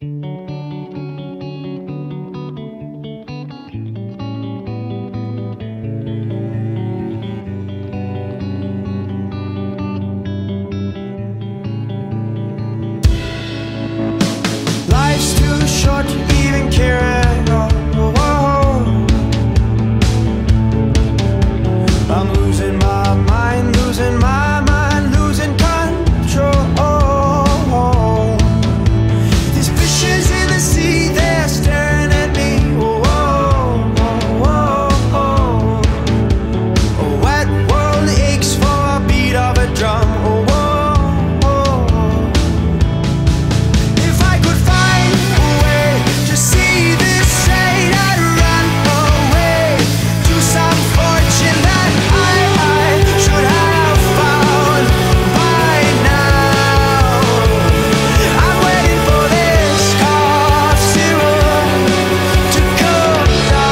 Life's too short to even care at all. I'm losing my mind, losing my mind, losing control. These fishes in the sea, they're staring at me. A wet world aches for a beat of a drum. If I could find a way to see this straight, I'd run away to some fortune that I should have found by now. I'm waiting for this cough syrup to come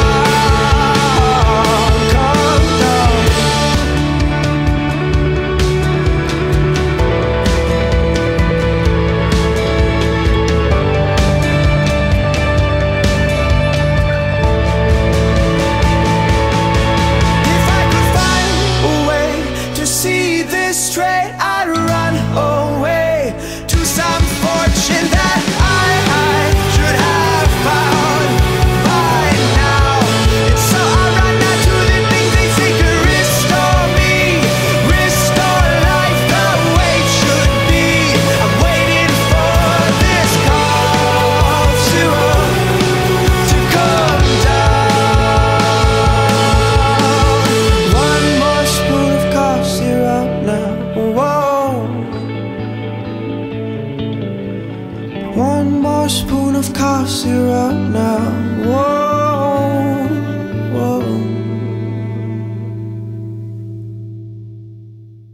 down, come down. If I could find a way to see this straight, I'd run away to some fortune that I should have found by now. And so I run out to the things they say could restore me, restore life the way it should be. I'm waiting for this cough syrup to come down. One more spoon of cough syrup now. Whoa. One more spoon of cough syrup now. Whoa.